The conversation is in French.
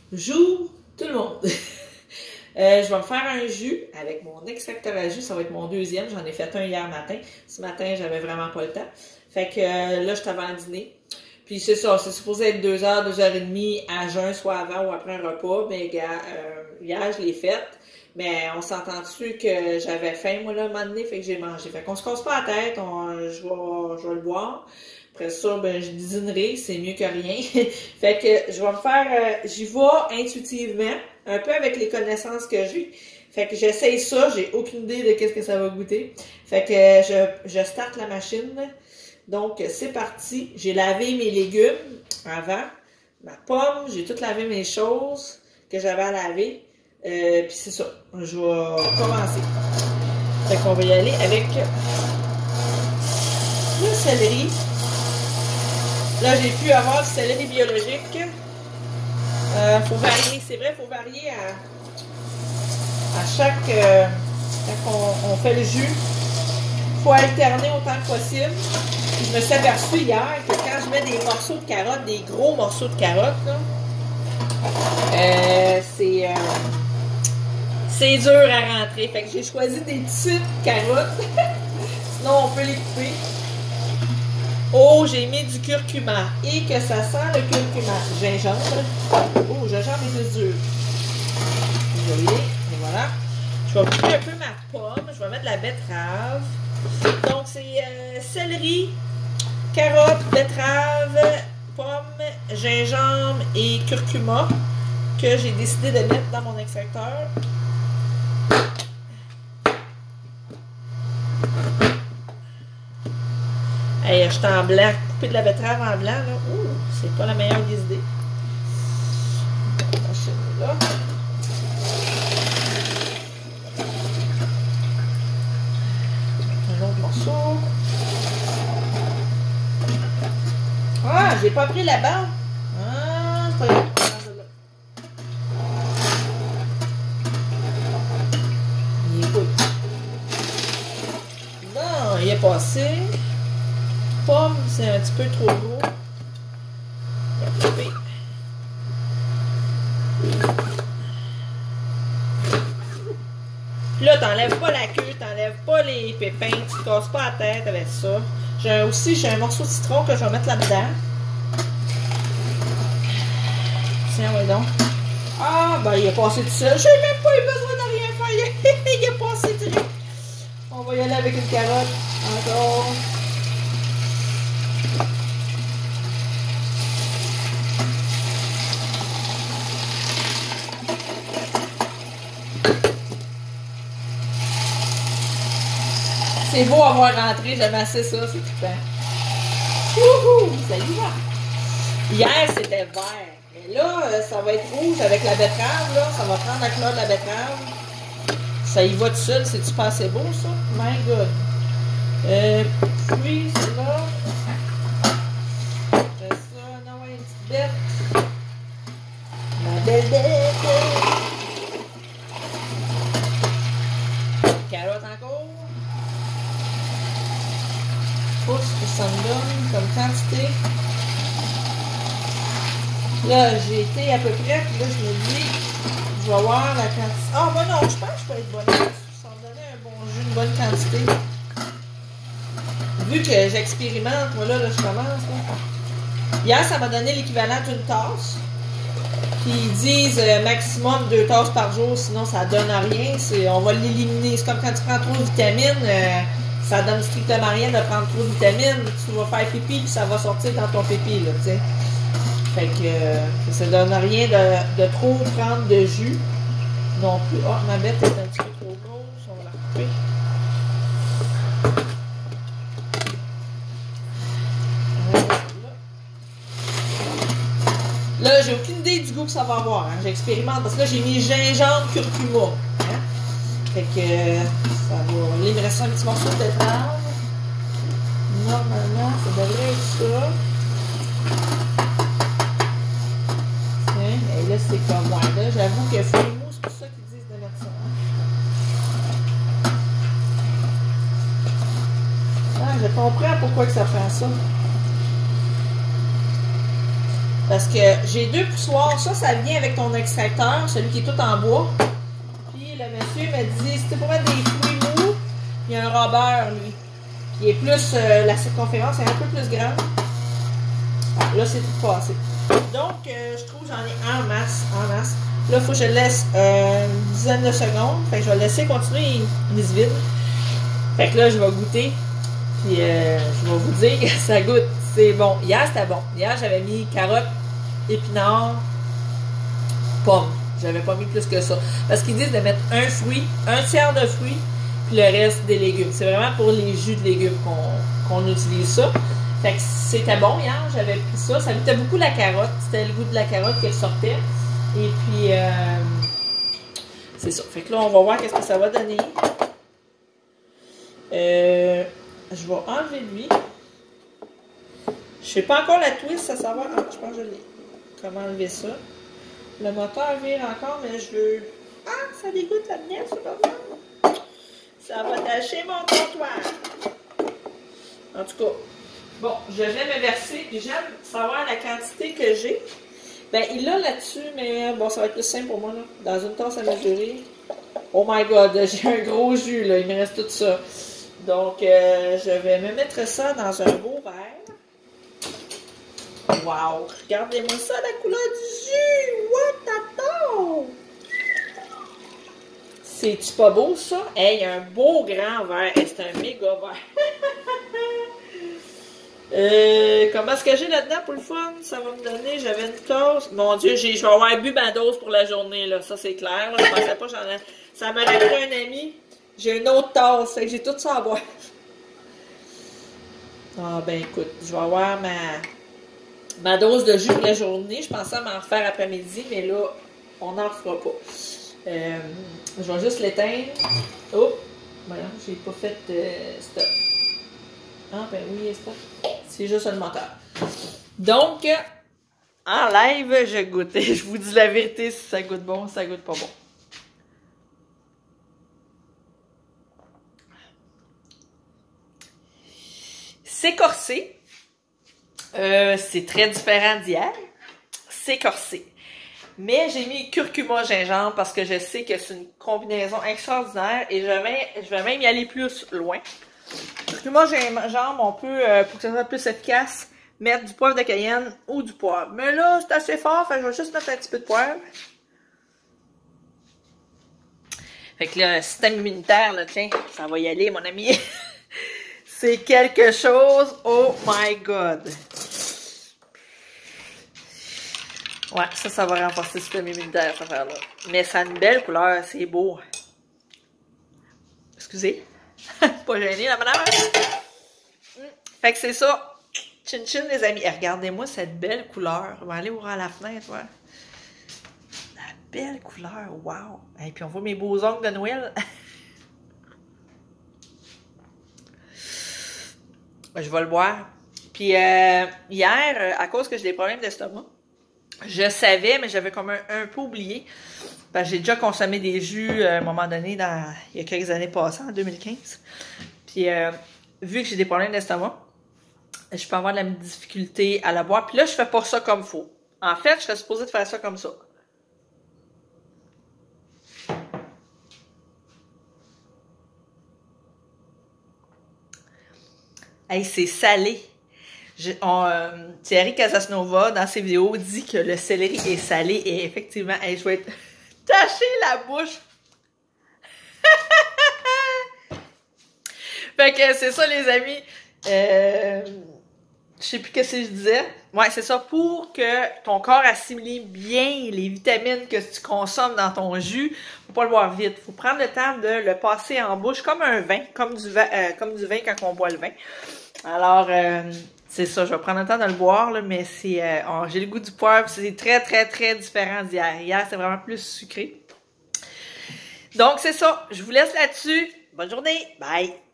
Bonjour tout le monde! Je vais me faire un jus avec mon extracteur à jus. Ça va être mon deuxième. J'en ai fait un hier matin. Ce matin, j'avais vraiment pas le temps. Fait que là, je suis avant le dîner. Puis c'est ça, c'est supposé être 2 heures, 2 heures et demie à jeun, soit avant ou après un repas. Mais hier, je l'ai faite. Mais on s'entend dessus que j'avais faim, moi, là, un moment donné, fait que j'ai mangé. Fait qu'on se casse pas la tête, je vais le boire. Après ça, ben, je dînerai, c'est mieux que rien. Fait que je vais me faire, j'y vais intuitivement, un peu avec les connaissances que j'ai. Fait que j'essaye ça, j'ai aucune idée de qu'est-ce que ça va goûter. Fait que je starte la machine. Donc, c'est parti. J'ai lavé mes légumes avant. Ma pomme, j'ai tout lavé mes choses que j'avais à laver. Puis c'est ça. Je vais commencer. Fait qu'on va y aller avec le céleri. Là, j'ai pu avoir du céleri biologique. Faut varier, c'est vrai, faut varier à chaque... quand on fait le jus. Faut alterner autant que possible. Puis je me suis aperçue hier que quand je mets des morceaux de carottes, des gros morceaux de carottes, là, c'est dur à rentrer. Fait que j'ai choisi des petites carottes. Sinon, on peut les couper. Oh, j'ai mis du curcuma. Et que ça sent le curcuma. Gingembre. Oh, le gingembre est plus dur. Désolé. Et voilà. Je vais couper un peu ma pomme. Je vais mettre de la betterave. Donc, c'est céleri, carotte, betterave, pomme, gingembre et curcuma que j'ai décidé de mettre dans mon extracteur. Hey, je suis en blanc. Couper de la betterave en blanc, là. Ouh, c'est pas la meilleure des idées. Là. Un autre morceau. Ah, j'ai pas pris là-bas. Ah, c'est pas grave. Il est cool. Bon, il est passé. Pomme, c'est un petit peu trop gros. Puis là, t'enlèves pas la queue, t'enlèves pas les pépins, tu te casses pas la tête avec ça. J'ai un morceau de citron que je vais mettre là-dedans. Tiens, ouais donc. Ah, ben il est passé tout seul. J'ai même pas eu besoin de rien faire. Il est passé direct. On va y aller avec une carotte. Encore. C'est beau avoir rentré, j'aimais assez ça, c'est trippant. Wouhou! Ça y va! Hier, c'était vert. Mais là, ça va être rouge avec la betterave, là. Ça va prendre la couleur de la betterave. Ça y va tout seul, c'est-tu pas assez beau, ça? My God! Puis, c'est là. Après ça, non, une petite bête. Ma belle bête! Carotte encore. Ce que ça me donne comme quantité. Là, j'ai été à peu près, puis là, je me dis, je vais voir la quantité. Ah, moi non, je pense que je peux être bonne. Ça me donnait un bon jus, une bonne quantité. Vu que j'expérimente, moi là, je commence. Là. Hier, ça m'a donné l'équivalent d'une tasse. Puis ils disent maximum 2 tasses par jour, sinon ça donne rien. On va l'éliminer. C'est comme quand tu prends trop de vitamines. Ça donne strictement rien de prendre trop de vitamines. Tu vas faire pipi puis ça va sortir dans ton pipi, là, tu sais. Fait que ça donne rien de trop prendre de jus non plus. Oh, ma bête est un petit peu trop grosse. On va la couper. Là, j'ai aucune idée du goût que ça va avoir. Hein. J'expérimente parce que là, j'ai mis gingembre, curcuma. Hein. Fait que ça va. Là, il me reste un petit morceau de betterave. Normalement, ça devrait être ça. Tiens, et là, c'est comme moi. Là, j'avoue que c'est mou, c'est pour ça qu'ils disent de mettre ça. Hein. Ah, je comprends pourquoi que ça prend ça. Parce que j'ai 2 poussoirs. Ça vient avec ton extracteur, celui qui est tout en bois. Puis le monsieur m'a dit, c'était pour mettre des fruits mous, il y a un robeur, lui. Puis il est plus, la circonférence est un peu plus grande. Ah, là, c'est tout passé. Donc, je trouve que j'en ai en masse, en masse. Là, il faut que je le laisse une dizaine de secondes. Fait que je vais le laisser continuer, il se vide. Fait que là, je vais goûter. Puis, je vais vous dire que ça goûte. C'est bon. Hier, c'était bon. Hier, j'avais mis carottes, épinards, pommes. J'avais pas mis plus que ça. Parce qu'ils disent de mettre un fruit, un tiers de fruit, puis le reste des légumes. C'est vraiment pour les jus de légumes qu'on utilise ça. Fait que c'était bon hier, j'avais pris ça. Ça goûtait beaucoup la carotte. C'était le goût de la carotte qui ressortait. Et puis, c'est ça. Fait que là, on va voir qu'est-ce que ça va donner. Je vais enlever lui. Je sais pas encore la twist à savoir. Ah, je pense que je l'ai. Comment enlever ça? Le moteur vire encore, mais je veux. Ah, ça dégoûte la mienne, c'est pas bon. Ça va tacher mon comptoir. En tout cas, bon, je vais me verser. Puis j'aime savoir la quantité que j'ai. Ben, il l'a là-dessus, mais bon, ça va être plus simple pour moi, là. Dans une tasse à mesurer. Oh my god, j'ai un gros jus, là. Il me reste tout ça. Donc, je vais me mettre ça dans un beau verre. Wow! Regardez-moi ça, la couleur du jus! What the C'est-tu pas beau, ça? Hey, un beau grand verre. Hey, c'est un méga verre. Comment est-ce que j'ai là-dedans pour le fun? Ça va me donner, j'avais une tasse. Mon Dieu, je vais avoir bu ma dose pour la journée, là. Ça, c'est clair. Là. Je pensais pas, ça m'aurait pris un ami. J'ai une autre tasse, fait que j'ai tout ça à boire. Ah, ben écoute, je vais avoir ma dose de jus pour la journée. Je pensais m'en refaire après-midi, mais là, on n'en refera pas. Je vais juste l'éteindre. Oh! Voyons, j'ai pas fait stop. Ah, ben oui, stop. C'est juste le moteur. Donc, en live, je goûte. Je vous dis la vérité, si ça goûte bon, ça goûte pas bon. C'est corsé. C'est très différent d'hier. C'est corsé. Mais j'ai mis curcuma gingembre parce que je sais que c'est une combinaison extraordinaire et je vais même y aller plus loin. Curcuma gingembre, on peut, pour que ça soit plus efficace, mettre du poivre de Cayenne ou du poivre. Mais là, c'est assez fort, fait que je vais juste mettre un petit peu de poivre. Fait que là, système immunitaire, là, tiens, ça va y aller, mon ami. C'est quelque chose, oh my god. Ouais, ça va renforcer le système immunitaire, cette affaire-là. Mais ça a une belle couleur, c'est beau. Excusez. Pas gêné, la madame. Fait que c'est ça. Chin chin, les amis. Et regardez-moi cette belle couleur. On va aller ouvrir la fenêtre, ouais. La belle couleur, wow. Et puis on voit mes beaux ongles de Noël. Je vais le boire. Puis hier, à cause que j'ai des problèmes d'estomac, je savais, mais j'avais comme un peu oublié. Parce que j'ai déjà consommé des jus à un moment donné, il y a quelques années passées, en 2015. Puis vu que j'ai des problèmes d'estomac, je peux avoir de la difficulté à la boire. Puis là, je fais pas ça comme il faut. En fait, je serais supposée de faire ça comme ça. Hey, c'est salé. Thierry Casasnova, dans ses vidéos, dit que le céleri est salé. Et effectivement, hey, je vais être taché la bouche. Fait que c'est ça, les amis. Je sais plus ce que je disais. Ouais, c'est ça. Pour que ton corps assimile bien les vitamines que tu consommes dans ton jus, faut pas le boire vite. Faut prendre le temps de le passer en bouche comme un vin, comme du vin quand on boit le vin. Alors, c'est ça. Je vais prendre le temps de le boire, là, mais c'est, j'ai le goût du poivre. C'est très, très, très différent d'hier. Hier, c'était vraiment plus sucré. Donc, c'est ça. Je vous laisse là-dessus. Bonne journée. Bye.